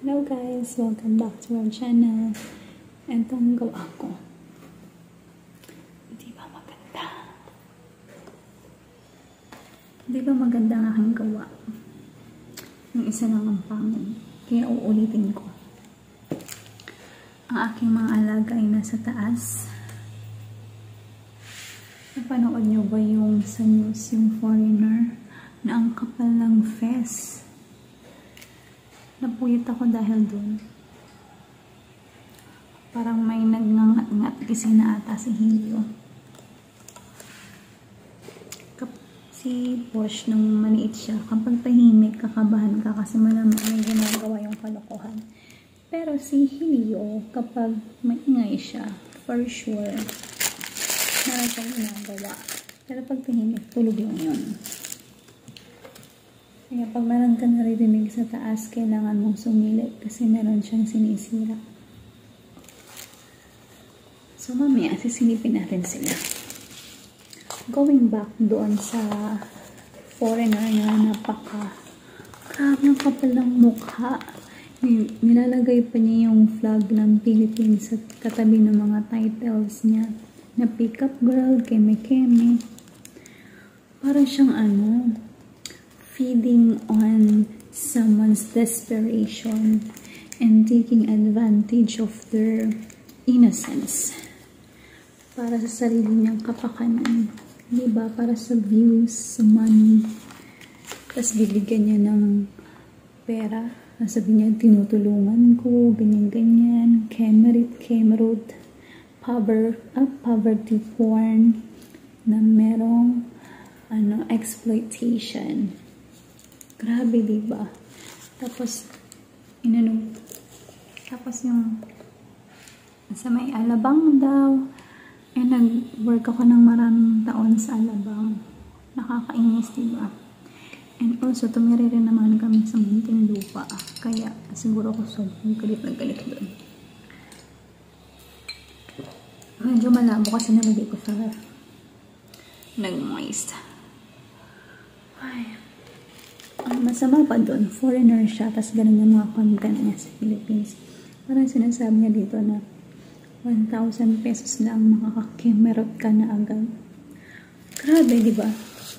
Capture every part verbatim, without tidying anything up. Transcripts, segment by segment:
Hello guys! Welcome back to our channel. Ito ang gawa ko. Di ba maganda? Di ba maganda ang aking gawa? Yung isa lang ang pangin. Kaya uulitin ko. Ang aking mga alaga ay nasa taas. Napanood nyo ba yung sa news, yung foreigner na ang kapal ng fez? Napuyot ako dahil dun. Parang may nagngangat-ngat kasi na ata si Helio. Si Posh, nung maliit siya, kapag tahimik, kakabahan ka kasi malamang may ginagawa yung kalokohan. Pero si Helio, kapag maingay siya, for sure, meron siyang ginagawa. Pero pag tahimik, tulog lang yun. Kaya pag meron ka naririnig sa taas, kailangan mong sumilip kasi meron siyang sinisira. So mamaya, sisilipin natin sila. Going back doon sa foreigner na napaka grabe ang kapal ng mukha. Nilalagay pa niya yung flag ng Philippines sa katabi ng mga titles niya na pick up girl, keme-keme. Parang siyang ano, feeding on someone's desperation and taking advantage of their innocence para sa sarili niyang kapakanan, diba? Para sa views, sa money. Tapos bibigyan niya ng pera, sabi niya tinutulungan ko, ganyan-ganyan, kemerit, kemerut, pover, uh, poverty porn na merong ano, exploitation. Grabe, diba? Tapos, inano, tapos yung sa may Alabang daw, eh, nag-work ako ng maraming taon sa Alabang. Nakakainis, diba? And also, tumiri rin naman kami sa munting lupa. Kaya, siguro ko sobrang galit na galit doon. Medyo malabo kasi nalagay ko sa nag-moist. Ay. Ang masama pa doon, foreigner siya, tas ganun yung mga content niya sa Philippines. Parang sinasabi niya dito na one thousand pesos lang makakakemerot ka na agad. Grabe, di ba?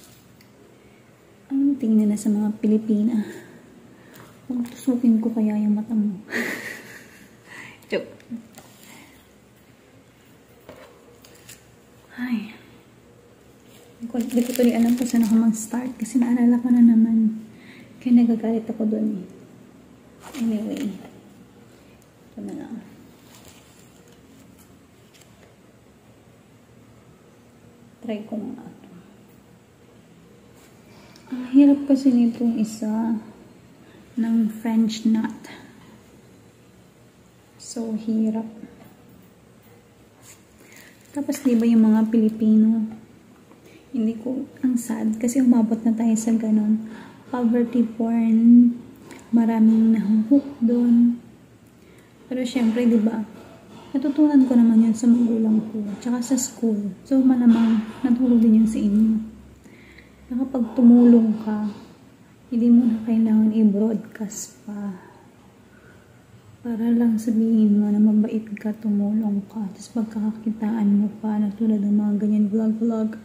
Ang tingnan na sa mga Pilipina. Kung tusukin ko kaya yung mata mo. Joke. Ay. Hindi ko tuloy alam kung saan ako mag-start kasi naalala ko na naman. Kaya nagagalit ako doon eh. Anyway. Ito na lang. Try ko nga ito. Ang hirap kasi nitong isa ng French knot. So, hirap. Tapos, di ba yung mga Pilipino, hindi ko, ang sad, kasi umabot na tayo sa ganon. Poverty porn, maraming nahuhook doon. Pero syempre, di ba, natutunan ko naman yun sa magulang ko, tsaka sa school. So, malamang natulog din yun sa inyo. Na kapag tumulong ka, hindi mo na kailangan i-broadcast pa. Para lang sabihin mo na mabait ka, tumulong ka. Tapos pagkakakitaan mo pa, na tulad ng mga ganyan vlog-vlog.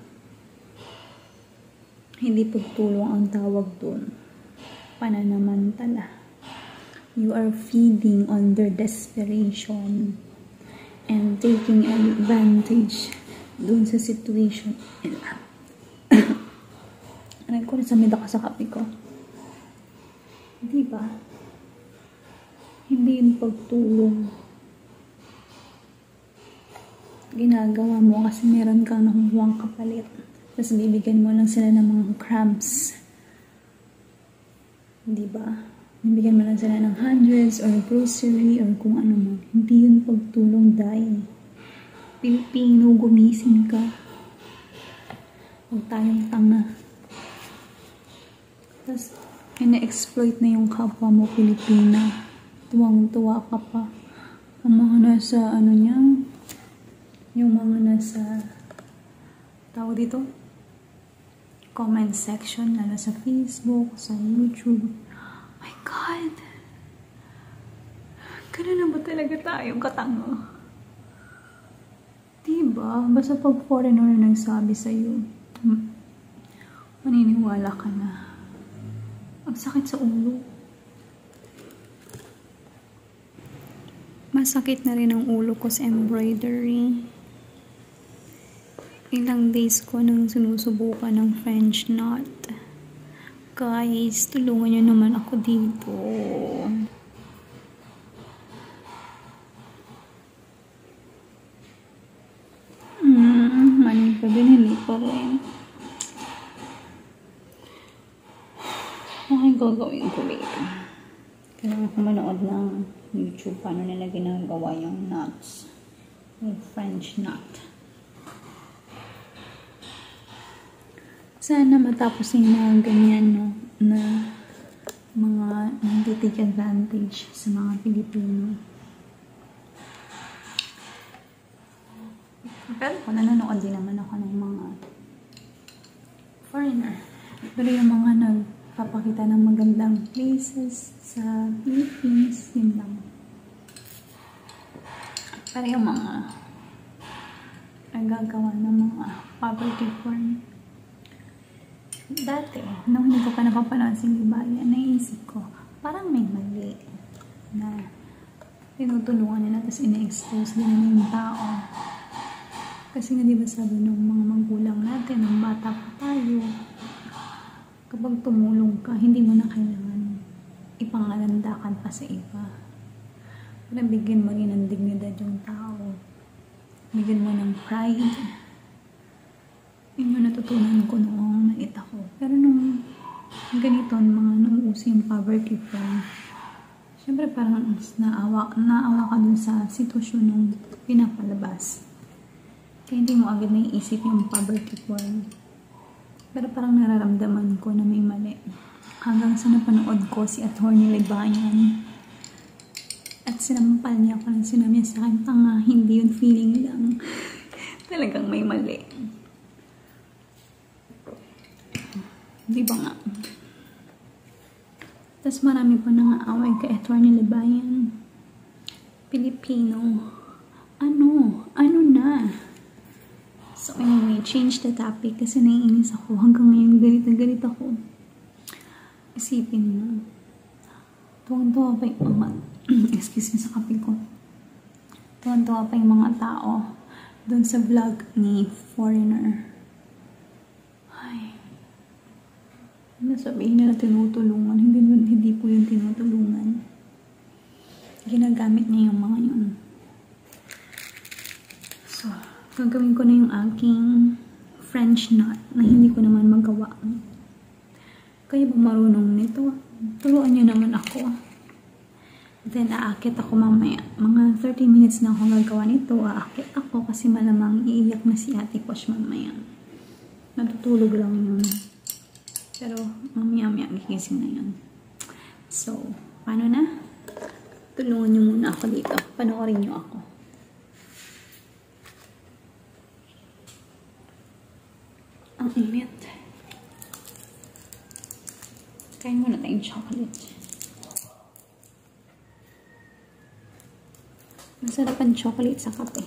Hindi pagtulong ang tawag doon. Pananamantala. You are feeding on their desperation and taking advantage doon sa situation. Aray ko, nasamid ako sa kape ko. Diba? Hindi yung pagtulong. Ginagawa mo kasi meron kang nakukuhang kapalit. Tapos bibigyan mo lang sila ng mga crumbs. Diba? Bibigyan mo lang sila ng hundreds or grocery or kung ano man. Hindi yun pagtulong dahil. Pilipino, gumising ka. Huwag tayong tanga. Tapos, ina-exploit na yung kapwa mo Pilipina. Tuwang-tuwa ka pa. Ang mga nasa, ano niya, yung mga nasa, tawag dito, comment section, lalo sa Facebook, sa YouTube. My God! Ganun na ba talaga tayong katanga? Diba? Basta pag foreigner na nagsabi sa'yo, maniniwala ka na. Ang sakit sa ulo. Masakit na rin ang ulo ko sa embroidery. Ilang days ko nang sinusubukan ng French knot. Guys, tulungan nyo naman ako dito. Hmm, mani pa binili pa rin. Okay, gagawin ko later. Kailangan ko manood ng YouTube paano nila ginagawa yung knots. Yung French knot. Sana matapos yung mga ganyan, no, na mga nag-take advantage sa mga Pilipino. Pero kung nanonood din naman ako ng mga foreigner. Pero yung mga nagpapakita ng magandang places sa Philippines, yun lang. Pero yung mga nagagawa ng mga poverty porn. Dati, nung hindi ko pa napapanood sa libayan, naisip ko, parang may mali na tinutulungan nila tapos ina-expose din nila yung tao. Kasi nga diba sabi ng mga magulang natin, ng bata pa tayo, kapag tumulong ka, hindi mo na kailangan ipangalandakan pa sa iba. Para bigyan mo rin ng dignidad yung tao. Bigyan mo ng pride. Yun yung natutunan ko noong naita ko. Pero nung ganito, mga nung uso yung poverty porn, syempre parang naawa, naawa ka dun sa sitwasyon nung pinapalabas. Kaya hindi mo agad naiisip yung poverty porn. Pero parang nararamdaman ko na may mali. Hanggang sa napanood ko si Attorney Libayan. At sinampal niya ako ng sinabi sa akin, tanga, hindi yun feeling lang. Talagang may mali. Di ba nga? Tapos marami pa nang-aaway kay Attorney Libayan. Pilipino. Ano? Ano na? So anyway, change the topic kasi naiinis ako. Hanggang ngayon, galit na galit ako. Isipin mo. Tuwang-tuwa pa yung mga... excuse me sa kape ko. Tuwang-tuwa pa yung mga tao doon sa vlog ni Foreigner. Ay... Nasabihin nila tinutulungan. Hindi, hindi po yung tinutulungan. Ginagamit niya yung mga yun. So, gagawin ko na yung aking French knot na hindi ko naman magawa. Kaya ba marunong nito? Turuan niyo naman ako. Then, aakit ako mamaya. Mga thirty minutes na ako gagawa nito. Aakit ako kasi malamang iiyak na si Ate Posh mamaya. Natutulog lang yun. Pero, mamaya-maya, gigising na yun. So, paano na? Tulungan nyo muna ako dito. Panoorin nyo ako. Ang init. Kain muna tayong chocolate. Masarap ang chocolate sa kape.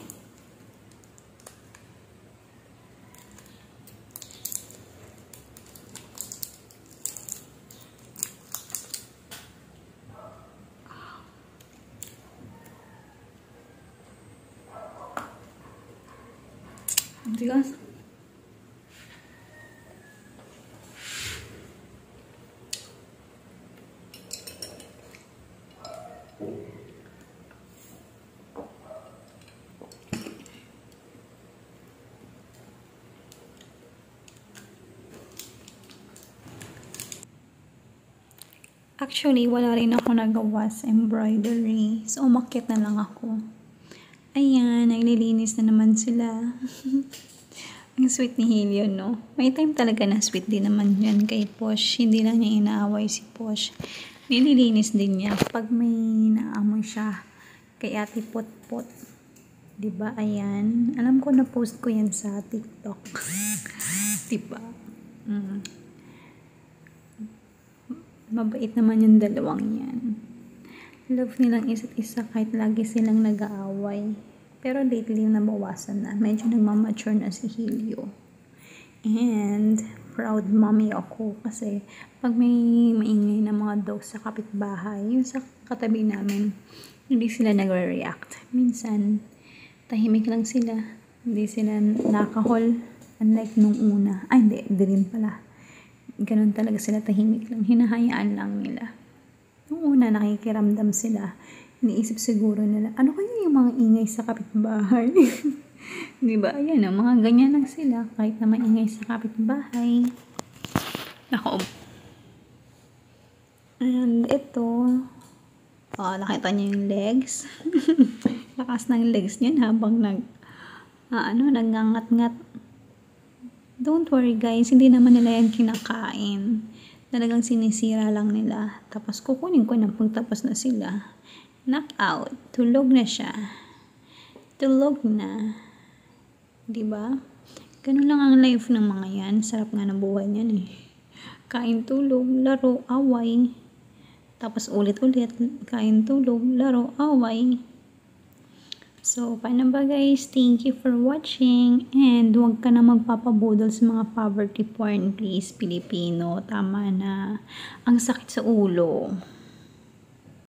Tigas. Actually, wala rin ako nagawa sa embroidery. So, umakyat na lang ako. Ayan, naglilinis na naman sila. Ang sweet ni Helion, no? May time talaga na sweet din naman yan kay Posh. Hindi lang niya inaaway si Posh. Nililinis din niya pag may naamoy siya kay Ate Potpot. Diba? Ayan. Alam ko na post ko yan sa TikTok. Diba? Mm. Mabait naman yung dalawang yan. Love nilang isa't isa kahit lagi silang nag-aaway. Pero lately nabawasan na. Medyo nagmamature na si Helio. And proud mommy ako kasi pag may maingay na mga dogs sa kapitbahay, yung sa katabi namin, hindi sila nagre-react. Minsan, tahimik lang sila. Hindi sila nakahol. Unlike nung una. Ay, hindi. Hindi rin pala. Ganun talaga sila, tahimik lang. Hinahayaan lang nila. Nung una, nakikiramdam sila. Iniisip siguro nila, ano kaya yung mga ingay sa kapitbahay? Diba? Ayan o, mga ganyan lang sila. Kahit na maingay sa kapitbahay. Ako. And ito, oh, nakita niyo yung legs. Lakas ng legs niyan habang nag, ah, ano, nagngangat-ngat. Don't worry guys, hindi naman nila yan kinakain. Talagang sinisira lang nila. Tapos kukunin ko na pagtapos na sila. Knock out. Tulog na siya. Tulog na. Diba? Ganun lang ang life ng mga yan. Sarap nga ng buhay niyan eh. Kain, tulog, laro, away. Tapos ulit-ulit. Kain, tulog, laro, away. So, paano ba guys? Thank you for watching. And huwag ka na magpapabudol sa mga poverty porn, please, Pilipino. Tama na. Ang sakit sa ulo.